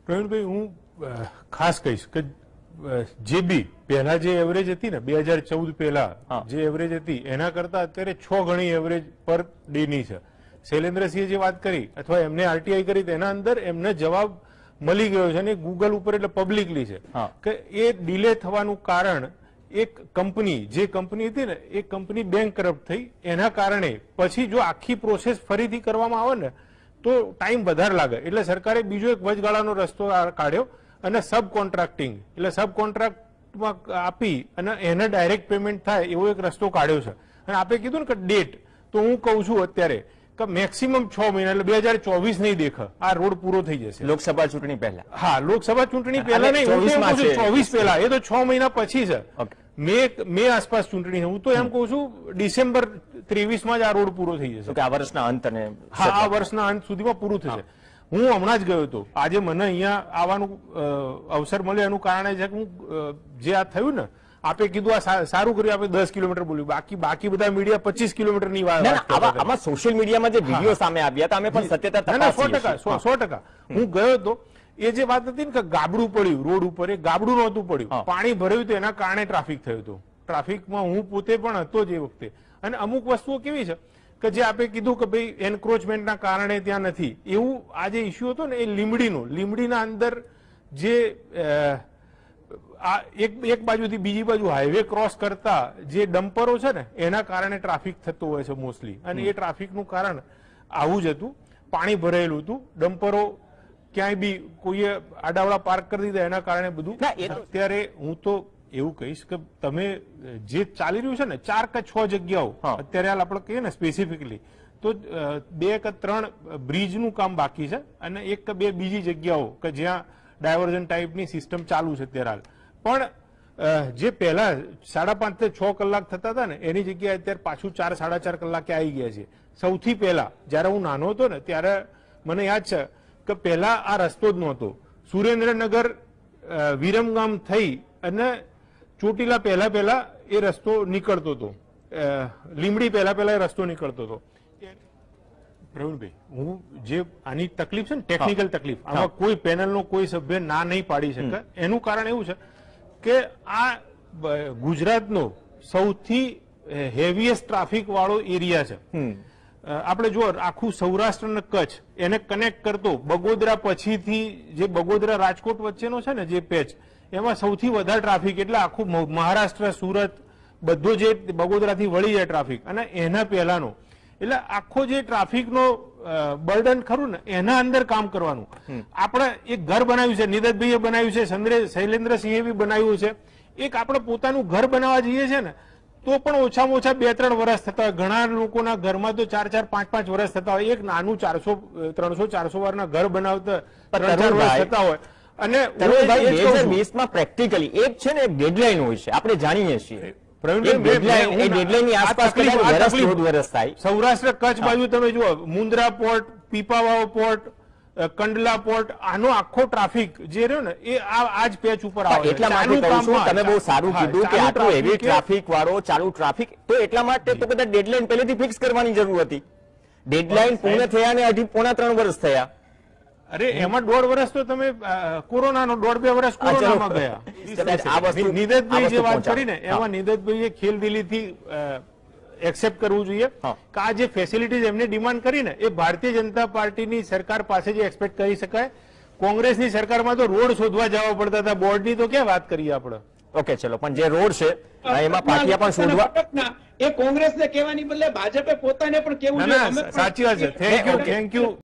પ્રવીણભાઈ, હું ખાસ કહીશ કે જે બી પહેલા જે એવરેજ હતી ને 2014 પહેલા જે એવરેજ હતી એના કરતા અત્યારે 6 ગણી એવરેજ પર ડે ની છે. શૈલેન્દ્રસિંહે જે વાત કરી અથવા એમને આરટીઆઈ કરી તેના અંદર એમને જવાબ મળી ગયો છે અને ગૂગલ ઉપર એટલે પબ્લિકલી છે કે એ ડિલે થવાનું કારણ એક કંપની જે કંપની હતી ને એ કંપની બેંકરપ્ટ થઈ એના કારણે પછી જો આખી પ્રોસેસ ફરીથી કરવામાં આવે ને તો ટાઈમ વધારે લાગે એટલે સરકારે બીજો એક વચગાળાનો રસ્તો કાઢ્યો અને સબ કોન્ટ્રાક્ટિંગ એટલે સબ કોન્ટ્રાક્ટમાં આપી અને એને ડાયરેક્ટ પેમેન્ટ થાય એવો એક રસ્તો કાઢ્યો છે. અને આપે કીધું ને કે ડેટ, તો હું કહું છું અત્યારે કે મેક્સિમમ 6 મહિના એટલે 2024 નહીં દેખે આ રોડ પૂરો થઈ જશે લોકસભા ચૂંટણી પહેલા. હા, લોકસભા ચૂંટણી પહેલા નહીં, 24 પહેલા, એ તો 6 મહિના પછી છે. મે આસપાસ ચૂંટણી છે. હું તો એમ કહું છું ડિસેમ્બર 23 માં જ આ રોડ પૂરો થઈ જશે. આ વર્ષના અંત અને હા, આ વર્ષના અંત સુધીમાં પૂરું થશે. હું હમણાં જ ગયો હતો, આજે મને અહીંયા આવવાનું અવસર મળ્યો એનું કારણ છે કે હું જે આ થયું ને આપે કીધું આ સારું કર્યું, આપણે 10 કિલોમીટર બોલ્યું, બાકી બધા મીડિયા 25 કિલોમીટરની વાત. આમાં સોશિયલ મીડિયામાં જે વિડીયો સામે આવ્યા હતા અમે પણ સત્યતા તપાસી. 100%. હું ગયો હતો, એ જે વાત હતી ને કે ગાબડું પડ્યું રોડ ઉપર, એ ગાબડું નહોતું પડ્યું, પાણી ભર્યું હતું એના કારણે ટ્રાફિક થયું હતું. ટ્રાફિકમાં હું પોતે પણ હતો જ એ વખતે. અને અમુક વસ્તુઓ કેવી છે કે જે આપે કીધું કે ભાઈ એન્ક્રોચમેન્ટના કારણે ત્યાં નથી, એવું આ જે ઇસ્યુ હતો ને એ લીમડીના અંદર જે એક બાજુથી બીજી બાજુ હાઈવે ક્રોસ કરતા જે ડમ્પરો છે ને એના કારણે ટ્રાફિક થતો હોય છે મોસ્ટલી. અને એ ટ્રાફિકનું કારણ આવું જ હતું, પાણી ભરાયેલું હતું, ડમ્પરો ક્યાંય બી કોઈએ આડાવડા પાર્ક કરી દીધા એના કારણે બધું. અત્યારે હું તો એવું કહીશ કે તમે જે ચાલી રહ્યું છે ને 4 કે 6 જગ્યાઓ અત્યારે આપણે કહીએ ને સ્પેસિફિકલી તો 2 કે 3 બ્રિજનું કામ બાકી છે અને 1 કે 2 બીજી જગ્યાઓ કે જ્યાં ડાયવર્ઝન ટાઈપની સિસ્ટમ ચાલુ છે અત્યારે. પણ જે પહેલા 5.5 થી 6 કલાક થતા હતા ને એની જગ્યાએ અત્યારે પાછું 4-4.5 કલાકે આવી ગયા છે. સૌથી પહેલા જયારે હું નાનો હતો ને ત્યારે મને યાદ છે કે પહેલા આ રસ્તો જ નહોતો. સુરેન્દ્રનગર વિરમગામ થઈ અને ચોટીલા પહેલા એ રસ્તો નીકળતો હતો, લીમડી પહેલા એ રસ્તો નીકળતો હતો. પ્રવીણભાઈ, હું જે આની તકલીફ છે ને ટેકનિકલ તકલીફ, આમાં કોઈ પેનલનો કોઈ સભ્ય ના નહીં પાડી શકે. એનું કારણ એવું છે કે આ ગુજરાતનો સૌથી હેવીએસ્ટ ટ્રાફિક વાળો એરિયા છે. આપણે જો આખું સૌરાષ્ટ્ર અને કચ્છ એને કનેક્ટ કરતો બગોદરા પછીથી જે બગોદરા રાજકોટ વચ્ચેનો છે ને જે પેચ, એમાં સૌથી વધારે ટ્રાફિક, એટલે આખું મહારાષ્ટ્ર સુરત બધો જે બગોદરાથી વળી જાય ટ્રાફિક અને એના પહેલાનો, એટલે આખો જે ટ્રાફિકનો બર્ડન ખરું ને એના અંદર કામ કરવાનું. આપણે એક ઘર બનાવ્યું છે, નિદતભાઈએ બનાવ્યું છે, શૈલેન્દ્રસિંહે બી બનાવ્યું છે. એક આપણે પોતાનું ઘર બનાવવા જઈએ છે ને તો પણ ઓછામાં ઓછા 2-3 વર્ષ થતા હોય. ઘણા લોકોના ઘરમાં તો 4-4, 5-5 વર્ષ થતા હોય. એક નાનું 300-400 વારના ઘર બનાવતા 3-4 વર્ષ થતા હોય. અને 2020માં પ્રેક્ટિકલી એક છે ને ડેડલાઈન હોય છે, આપણે જાણીએ છીએ. સૌરાષ્ટ્ર કચ્છ બાજુ તમે જુઓ, Mundra port, Pipavav port, Kandla port, આનો આખો ટ્રાફિક જે રહ્યો ને એ આ જ પેચ ઉપર આવે. એટલા માટે કહું છું, તમે બહુ સારું કીધું કે આટલું હેવી ટ્રાફિક વાળો ચાલુ ટ્રાફિક, તો એટલા માટે તો બધા ડેડલાઈન પહેલેથી ફિક્સ કરવાની જરૂર હતી. ડેડલાઈન પૂર્ણ થયા ને 2.5-3 વર્ષ થયા. અરે એમાં 1.5 વર્ષ તો તમે કોરોનાનો 1.5-2 વર્ષ કોરોનામાં ગયા. નિદતભાઈ જે વાત કરી ને એમાં નિદતભાઈએ ખેલદિલીથી એક્સેપ્ટ કરવું જોઈએ કે આ જે ફેસિલિટીઝ એમને ડિમાન્ડ કરી ને એ ભારતીય જનતા પાર્ટીની સરકાર પાસે જે એક્સપેક્ટ કરી શકાય. કોંગ્રેસની સરકારમાં તો રોડ શોધવા જવા પડતા હતા, બોર્ડની તો ક્યાં વાત કરીએ આપણે. ઓકે, ચલો, પણ જે રોડ છે એમાં પાટિયા પણ શોધવા એ કોંગ્રેસને કહેવાની બદલે ભાજપે પોતાને પણ કેવું. સાચી વાત છે. Thank you.